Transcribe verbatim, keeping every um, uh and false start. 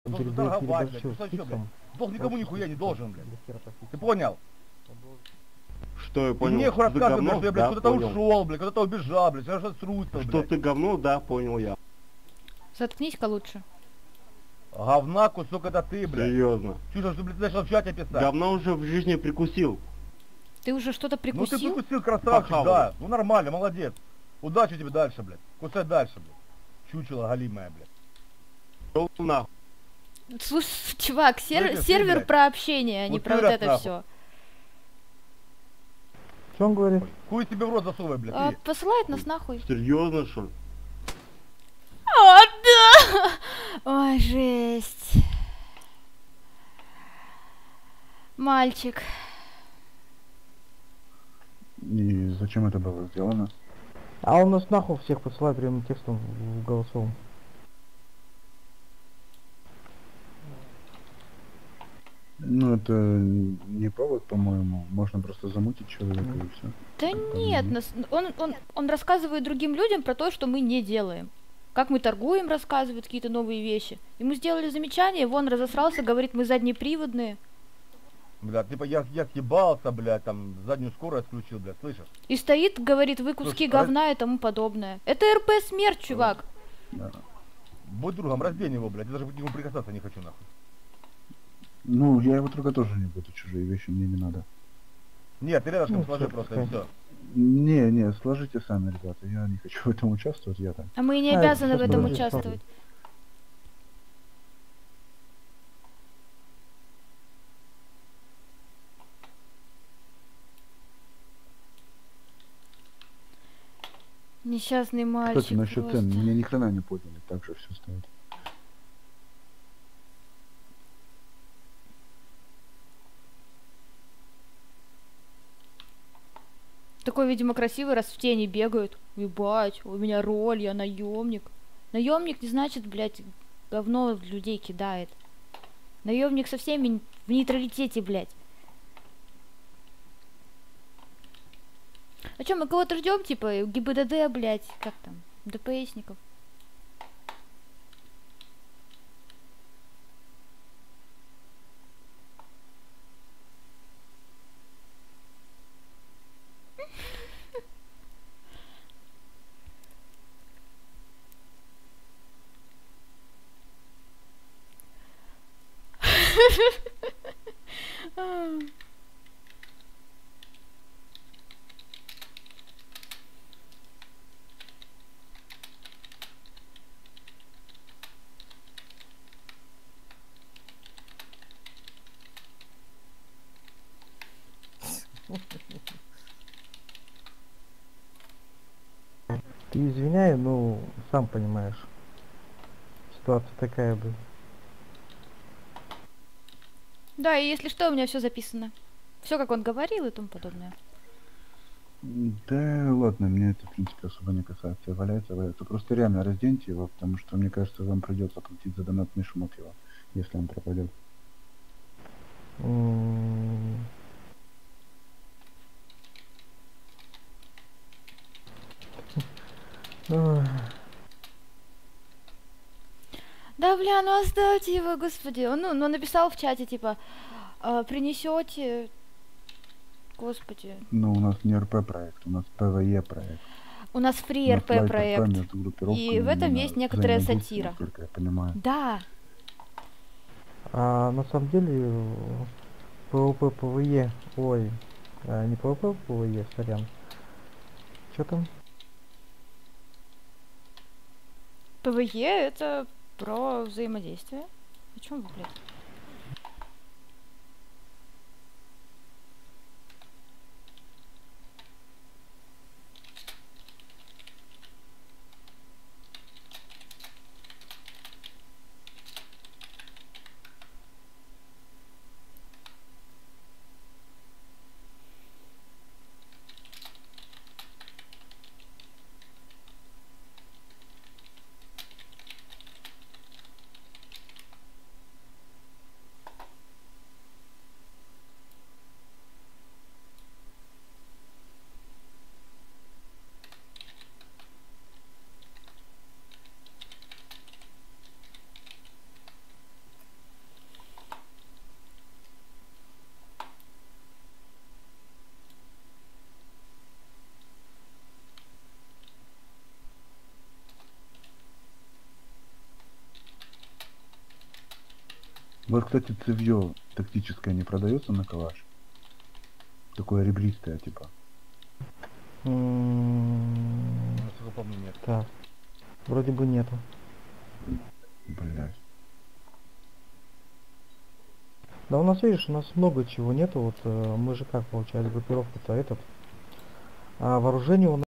Ты должен торговать, блядь, ты что, что, блядь? Долг никому нихуя не должен, блядь. Ты понял? Что я И понял? мне Что ты рассказывают, говно? что я, блядь, Да, куда-то понял. ушел, блядь, куда-то убежал, блядь, я что срутся, Что блядь. ты говно? Да, понял я. Заткнись-ка лучше. Говна кусок это ты, блядь. Серьезно. Чувствую, что, блядь, начал в чате писать. Говна уже в жизни прикусил. Ты уже что-то Ну ты прикусил? прикусил, красавчик, Похавал. да. Ну нормально, молодец. Удачи тебе дальше, блядь. Кусай дальше, блядь. Чучело галимое, блядь. Шел нахуй. Слушай, чувак, сер- Слышишь, ты, сервер блядь? про общение, а не Вот про ты вот раз это нахуй. все. Что он говорит? Хуй тебе в рот засовывай, блядь. А, ты. посылает нас нахуй. Серьезно, что ли? О, да! Ой, жесть. Мальчик. И зачем это было сделано? А он нас нахуй всех посылает прямым текстом в голосовом. Ну, это не повод, по-моему. Можно просто замутить человека и все. Да нет, нас, он, он, он рассказывает другим людям про то, что мы не делаем. Как мы торгуем, рассказывает какие-то новые вещи. Ему сделали замечание, вон разосрался, говорит, мы заднеприводные. Блядь, типа я, я съебался, блядь, там заднюю скорость включил, блядь, слышишь? И стоит, говорит, вы куски Слушай, говна и тому подобное. Это РП смерть, чувак. Да. Будь другом, раздень его, блядь, я даже к нему прикасаться не хочу, нахуй. Ну, я его трогать тоже не буду, чужие вещи мне не надо. Нет, ты рядышком Ну, сложи всё, просто, пускай. и все. Не, не, сложите сами, ребята. Я не хочу в этом участвовать, я так. А мы и не А, обязаны в это этом тоже участвовать. Несчастный мальчик. Кстати, насчет просто. цен, мне ни хрена не подняли, так же все стоит. Такой, видимо, красивый, раз в тени бегают. Ебать, у меня роль, я наемник. Наемник не значит, блядь, говно в людей кидает. Наемник со всеми в нейтралитете, блядь. А чё, мы кого-то ждем, типа, ГИБДД, блядь, как там, ДПСников? Ты извиняй, ну, сам понимаешь. Ситуация такая, блин. Да, и если что, у меня все записано. Все, как он говорил и тому подобное. Да ладно, меня это в принципе особо не касается. Валяется, валяется. Просто реально разденьте его, потому что мне кажется, вам придется платить за донатный шмот его, если он пропадет. М. Ой. Да, бля, ну оставьте его, господи. Он, ну, ну, написал в чате, типа, принесете. Господи. Но у нас не РП проект, у нас ПВЕ проект. У нас фри У нас РП лайт проект. между группировками И в этом именно есть некоторая взаимодействие, сатира. насколько я понимаю. Да. А на самом деле ПВП, ПВЕ, ой, а, не ПВП, ПВЕ, сорян. Чё там? ПВЕ это про взаимодействие. О чем вы, блядь? Вот, кстати, цевьё тактическое не продается на калаш? Такое ребристое, типа. М, Насколько помню, нет. Так. Вроде бы нету. Блять. Да у нас, видишь, у нас много чего нету. Вот э, мы же как получается, группировка-то этот. А вооружение у нас